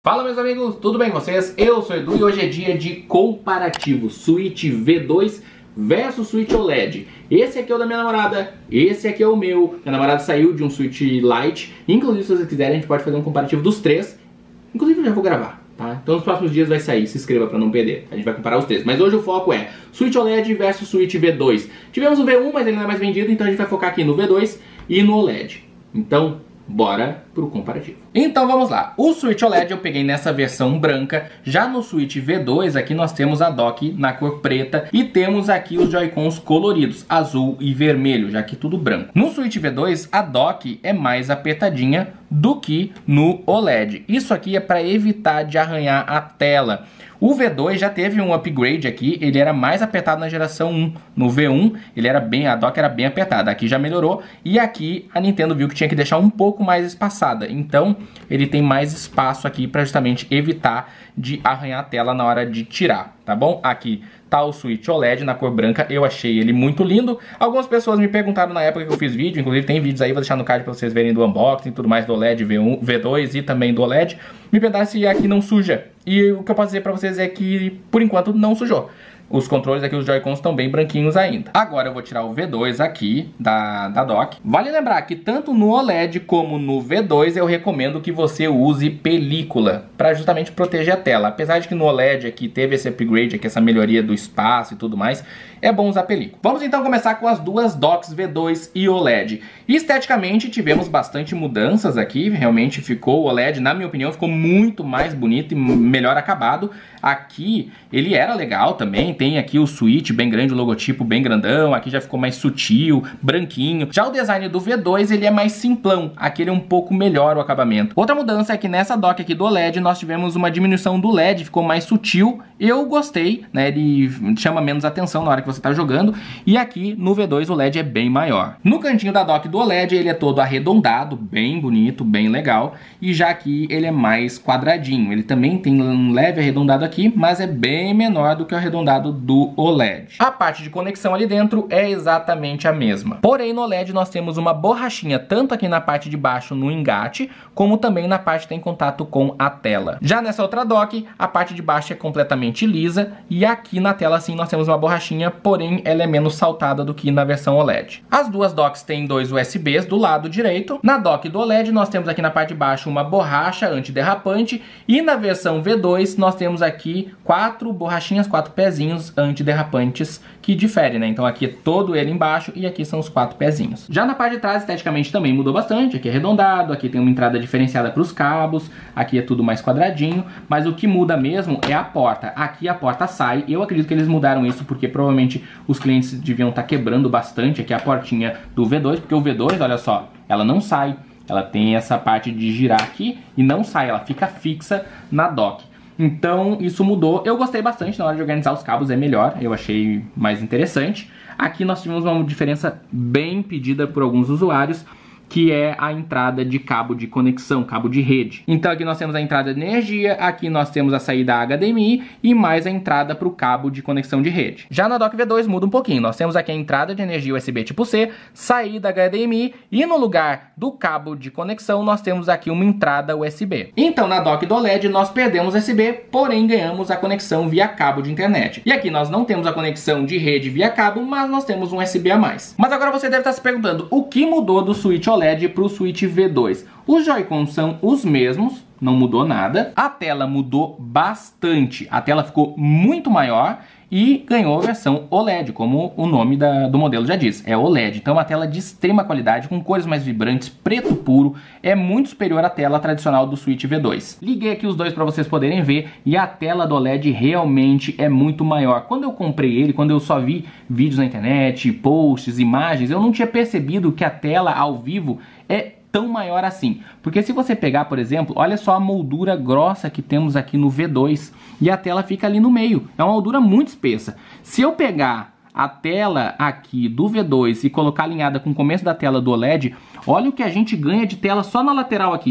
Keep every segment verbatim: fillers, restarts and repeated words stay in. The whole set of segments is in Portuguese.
Fala meus amigos, tudo bem com vocês? Eu sou o Edu e hoje é dia de comparativo Switch V dois versus Switch O L E D. Esse aqui é o da minha namorada, esse aqui é o meu. Minha namorada saiu de um Switch Lite. Inclusive, se vocês quiserem, a gente pode fazer um comparativo dos três. Inclusive, eu já vou gravar, tá? Então, nos próximos dias vai sair, se inscreva pra não perder. A gente vai comparar os três. Mas hoje o foco é Switch O L E D versus Switch V dois. Tivemos o V um, mas ele não é mais vendido, então a gente vai focar aqui no V dois e no O L E D. Então, bora pro comparativo. Então vamos lá. O Switch O L E D eu peguei nessa versão branca. Já no Switch V dois aqui nós temos a dock na cor preta e temos aqui os Joy-Cons coloridos, azul e vermelho, já que tudo branco. No Switch V dois a dock é mais apertadinha do que no O L E D. Isso aqui é para evitar de arranhar a tela. O V dois já teve um upgrade aqui, ele era mais apertado na geração um. No V um, ele era bem, a dock era bem apertada. Aqui já melhorou e aqui a Nintendo viu que tinha que deixar um pouco mais espaçada. Então, ele tem mais espaço aqui para justamente evitar de arranhar a tela na hora de tirar, tá bom? Aqui tá o Switch O L E D na cor branca, eu achei ele muito lindo. Algumas pessoas me perguntaram na época que eu fiz vídeo, inclusive tem vídeos aí, vou deixar no card para vocês verem do unboxing e tudo mais do O L E D V um, V dois e também do O L E D. Me perguntaram se aqui não suja. E o que eu posso dizer pra vocês é que, por enquanto, não sujou. Os controles aqui, os Joy-Cons, estão bem branquinhos ainda. Agora eu vou tirar o V dois aqui da, da dock. Vale lembrar que tanto no O L E D como no V dois eu recomendo que você use película para justamente proteger a tela. Apesar de que no O L E D aqui teve esse upgrade, aqui, essa melhoria do espaço e tudo mais, é bom usar película. Vamos então começar com as duas docks V dois e O L E D. Esteticamente tivemos bastante mudanças aqui, realmente ficou, o O L E D na minha opinião ficou muito mais bonito e melhor acabado. Aqui ele era legal também, tem aqui o Switch bem grande, o logotipo bem grandão, aqui já ficou mais sutil, branquinho. Já o design do V dois ele é mais simplão, aqui ele é um pouco melhor o acabamento. Outra mudança é que nessa dock aqui do O L E D nós tivemos uma diminuição do L E D, ficou mais sutil. Eu gostei, né, ele chama menos atenção na hora que você tá jogando. E aqui no V dois o L E D é bem maior. No cantinho da dock do O L E D ele é todo arredondado, bem bonito, bem legal. E já aqui ele é mais quadradinho, ele também tem um leve arredondado aqui, mas é bem menor do que o arredondado do O L E D. A parte de conexão ali dentro é exatamente a mesma. Porém no O L E D nós temos uma borrachinha tanto aqui na parte de baixo no engate, como também na parte que tem contato com a tela. Já nessa outra dock, a parte de baixo é completamente lisa e aqui na tela sim nós temos uma borrachinha, porém ela é menos saltada do que na versão O L E D. As duas docks têm dois U S Bs do lado direito. Na dock do O L E D nós temos aqui na parte de baixo uma borracha antiderrapante e na versão V dois nós temos aqui quatro borrachinhas, quatro pezinhos antiderrapantes que diferem, né? Então aqui é todo ele embaixo e aqui são os quatro pezinhos. Já na parte de trás esteticamente também mudou bastante, aqui é arredondado, aqui tem uma entrada diferenciada para os cabos, aqui é tudo mais quadradinho, mas o que muda mesmo é a porta. Aqui a porta sai, eu acredito que eles mudaram isso porque provavelmente os clientes deviam estar quebrando bastante aqui a portinha do V dois, porque o V dois, olha só, ela não sai, ela tem essa parte de girar aqui e não sai, ela fica fixa na dock. Então isso mudou, eu gostei bastante, na hora de organizar os cabos é melhor, eu achei mais interessante. Aqui nós tivemos uma diferença bem pedida por alguns usuários, que é a entrada de cabo de conexão, cabo de rede. Então aqui nós temos a entrada de energia, aqui nós temos a saída H D M I e mais a entrada para o cabo de conexão de rede. Já na dock V dois muda um pouquinho, nós temos aqui a entrada de energia U S B tipo C, saída H D M I e no lugar do cabo de conexão nós temos aqui uma entrada U S B. Então na dock do O L E D nós perdemos U S B, porém ganhamos a conexão via cabo de internet. E aqui nós não temos a conexão de rede via cabo, mas nós temos um U S B a mais. Mas agora você deve estar se perguntando, o que mudou do Switch O L E D para o Switch V dois? Os Joy-Cons são os mesmos, não mudou nada. A tela mudou bastante, a tela ficou muito maior e ganhou a versão O L E D, como o nome da, do modelo já diz, é O L E D. Então uma tela de extrema qualidade, com cores mais vibrantes, preto puro, é muito superior à tela tradicional do Switch V dois. Liguei aqui os dois para vocês poderem ver e a tela do O L E D realmente é muito maior. Quando eu comprei ele, quando eu só vi vídeos na internet, posts, imagens, eu não tinha percebido que a tela ao vivo é tão maior assim, porque se você pegar, por exemplo, olha só a moldura grossa que temos aqui no V dois e a tela fica ali no meio, é uma moldura muito espessa. Se eu pegar a tela aqui do V dois e colocar alinhada com o começo da tela do O L E D, olha o que a gente ganha de tela só na lateral aqui.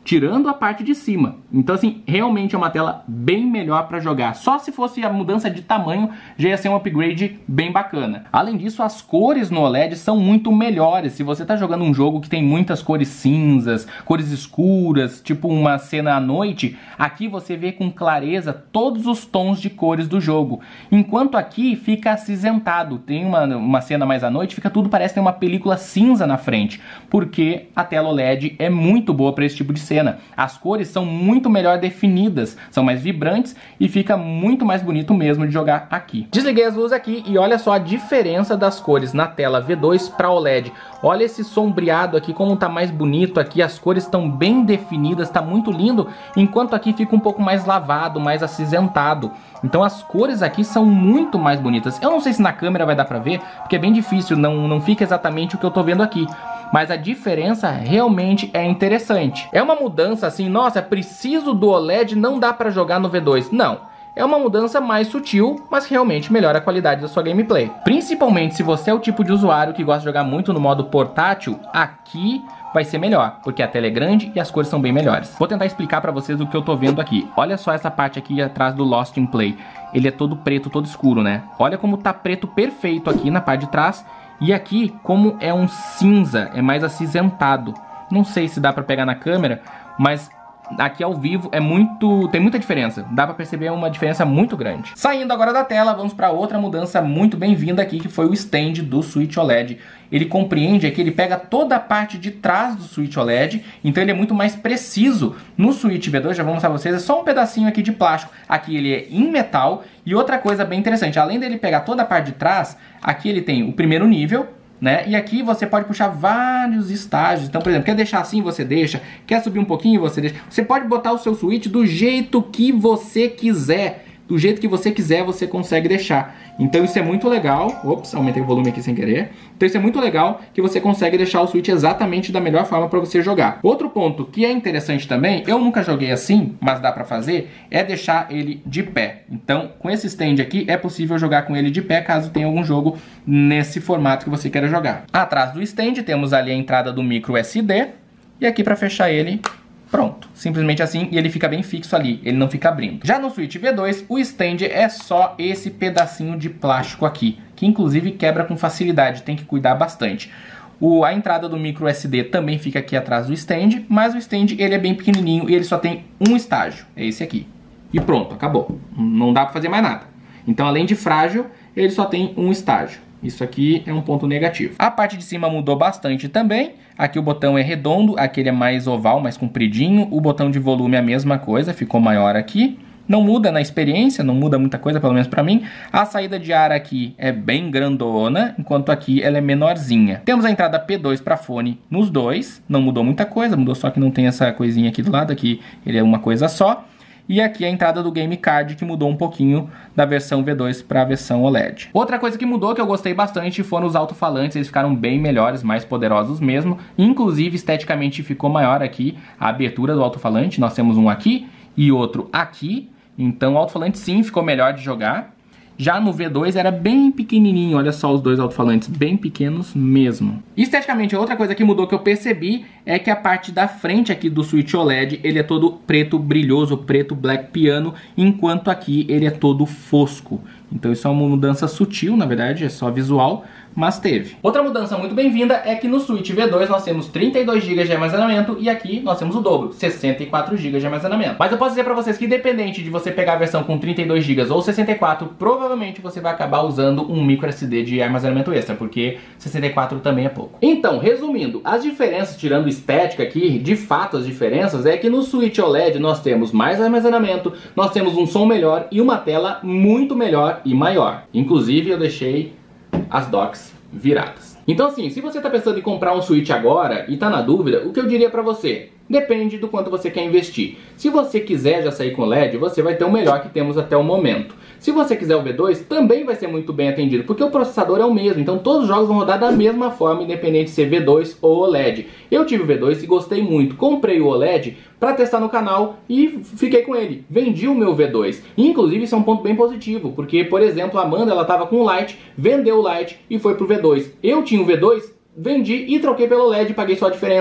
tirando a parte de cima. Então assim, realmente é uma tela bem melhor para jogar. Só se fosse a mudança de tamanho, já ia ser um upgrade bem bacana. Além disso, as cores no O L E D são muito melhores. Se você tá jogando um jogo que tem muitas cores cinzas, cores escuras, tipo uma cena à noite, aqui você vê com clareza todos os tons de cores do jogo. Enquanto aqui fica acinzentado. Tem uma, uma cena mais à noite, fica tudo, parece ter uma película cinza na frente, porque a tela O L E D é muito boa para esse tipo de cena. As cores são muito melhor definidas, são mais vibrantes e fica muito mais bonito mesmo de jogar aqui. Desliguei as luzes aqui e olha só a diferença das cores na tela V dois para O L E D. Olha esse sombreado aqui, como tá mais bonito aqui, as cores estão bem definidas, tá muito lindo, enquanto aqui fica um pouco mais lavado, mais acinzentado. Então as cores aqui são muito mais bonitas. Eu não sei se na câmera vai dar pra ver, porque é bem difícil, não, não fica exatamente o que eu tô vendo aqui. Mas a diferença realmente é interessante. É uma mudança assim, nossa, preciso do O L E D, não dá pra jogar no V dois. Não. É uma mudança mais sutil, mas realmente melhora a qualidade da sua gameplay. Principalmente se você é o tipo de usuário que gosta de jogar muito no modo portátil, aqui vai ser melhor, porque a tela é grande e as cores são bem melhores. Vou tentar explicar pra vocês o que eu tô vendo aqui. Olha só essa parte aqui atrás do Lost in Play. Ele é todo preto, todo escuro, né? Olha como tá preto perfeito aqui na parte de trás. E aqui, como é um cinza, é mais acinzentado. Não sei se dá pra pegar na câmera, mas aqui ao vivo é muito, tem muita diferença. Dá pra perceber uma diferença muito grande. Saindo agora da tela, vamos para outra mudança muito bem-vinda aqui, que foi o stand do Switch O L E D. Ele compreende aqui, ele pega toda a parte de trás do Switch O L E D, então ele é muito mais preciso. No Switch V dois, já vou mostrar pra vocês, é só um pedacinho aqui de plástico. Aqui ele é em metal. E outra coisa bem interessante, além dele pegar toda a parte de trás, aqui ele tem o primeiro nível, né? E aqui você pode puxar vários estágios. Então, por exemplo, quer deixar assim, você deixa. Quer subir um pouquinho, você deixa. Você pode botar o seu Switch do jeito que você quiser. Do jeito que você quiser, você consegue deixar. Então isso é muito legal. Ops, aumentei o volume aqui sem querer. Então isso é muito legal, que você consegue deixar o Switch exatamente da melhor forma para você jogar. Outro ponto que é interessante também, eu nunca joguei assim, mas dá para fazer, é deixar ele de pé. Então com esse stand aqui é possível jogar com ele de pé, caso tenha algum jogo nesse formato que você queira jogar. Atrás do stand temos ali a entrada do micro S D. E aqui para fechar ele, pronto, simplesmente assim, e ele fica bem fixo ali, ele não fica abrindo. Já no Switch V dois, o stand é só esse pedacinho de plástico aqui, que inclusive quebra com facilidade, tem que cuidar bastante. O, a entrada do micro S D também fica aqui atrás do stand, mas o stand ele é bem pequenininho e ele só tem um estágio, é esse aqui. E pronto, acabou, não dá pra fazer mais nada. Então além de frágil, ele só tem um estágio. Isso aqui é um ponto negativo. A parte de cima mudou bastante também. Aqui o botão é redondo, aqui ele é mais oval, mais compridinho. O botão de volume é a mesma coisa, ficou maior aqui. Não muda na experiência, não muda muita coisa, pelo menos pra mim. A saída de ar aqui é bem grandona, enquanto aqui ela é menorzinha. Temos a entrada P dois para fone nos dois. Não mudou muita coisa, mudou só que não tem essa coisinha aqui do lado, aqui ele é uma coisa só. E aqui a entrada do Game Card, que mudou um pouquinho da versão V dois para a versão O L E D. Outra coisa que mudou, que eu gostei bastante, foram os alto-falantes. Eles ficaram bem melhores, mais poderosos mesmo. Inclusive, esteticamente ficou maior aqui a abertura do alto-falante. Nós temos um aqui e outro aqui. Então o alto-falante sim ficou melhor de jogar. Já no V dois era bem pequenininho, olha só os dois alto-falantes, bem pequenos mesmo. Esteticamente, outra coisa que mudou que eu percebi é que a parte da frente aqui do Switch O L E D, ele é todo preto brilhoso, preto black piano, enquanto aqui ele é todo fosco. Então isso é uma mudança sutil, na verdade, é só visual, mas teve. Outra mudança muito bem-vinda é que no Switch V dois nós temos trinta e dois gigas de armazenamento e aqui nós temos o dobro, sessenta e quatro gigas de armazenamento. Mas eu posso dizer pra vocês que independente de você pegar a versão com trinta e dois gigas ou sessenta e quatro, provavelmente você vai acabar usando um micro S D de armazenamento extra, porque sessenta e quatro também é pouco. Então, resumindo, as diferenças, tirando estética aqui, de fato as diferenças é que no Switch O L E D nós temos mais armazenamento, nós temos um som melhor e uma tela muito melhor e maior. Inclusive eu deixei as docks viradas. Então assim, se você está pensando em comprar um Switch agora e está na dúvida, o que eu diria para você? Depende do quanto você quer investir. Se você quiser já sair com L E D, você vai ter o melhor que temos até o momento. Se você quiser o V dois, também vai ser muito bem atendido, porque o processador é o mesmo, então todos os jogos vão rodar da mesma forma, independente de ser V dois ou O L E D. Eu tive o V dois e gostei muito, comprei o O L E D para testar no canal e fiquei com ele. Vendi o meu V dois. Inclusive isso é um ponto bem positivo, porque, por exemplo, a Amanda ela estava com o Lite, vendeu o Lite e foi pro V dois. Eu tinha o V dois, vendi e troquei pelo O L E D e paguei só a diferença.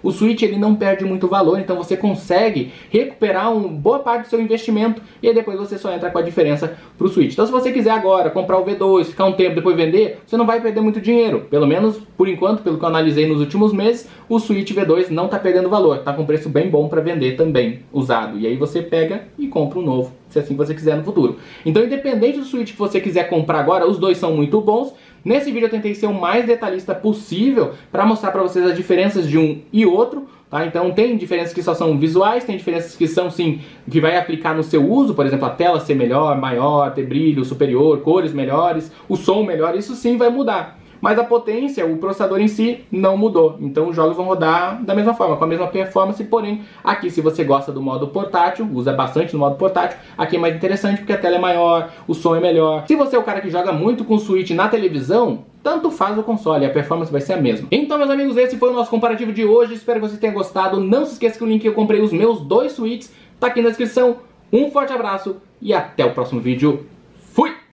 o Switch ele não perde muito valor, então você consegue recuperar uma boa parte do seu investimento e aí depois você só entra com a diferença pro Switch. Então se você quiser agora comprar o V dois, ficar um tempo depois vender, você não vai perder muito dinheiro. Pelo menos por enquanto, pelo que eu analisei nos últimos meses, o Switch V dois não tá perdendo valor, tá com preço bem bom para vender também, usado. E aí você pega e compra um novo, se assim você quiser no futuro. Então independente do Switch que você quiser comprar agora, os dois são muito bons. Nesse vídeo eu tentei ser o mais detalhista possível para mostrar para vocês as diferenças de um e outro, tá? Então tem diferenças que só são visuais, tem diferenças que são sim, que vai aplicar no seu uso, por exemplo, a tela ser melhor, maior, ter brilho superior, cores melhores, o som melhor, isso sim vai mudar. Mas a potência, o processador em si, não mudou. Então os jogos vão rodar da mesma forma, com a mesma performance, porém, aqui se você gosta do modo portátil, usa bastante no modo portátil, aqui é mais interessante porque a tela é maior, o som é melhor. Se você é o cara que joga muito com o Switch na televisão, tanto faz o console, a performance vai ser a mesma. Então, meus amigos, esse foi o nosso comparativo de hoje, espero que você tenha gostado. Não se esqueça que o link que eu comprei os meus dois Switches tá aqui na descrição. Um forte abraço e até o próximo vídeo. Fui!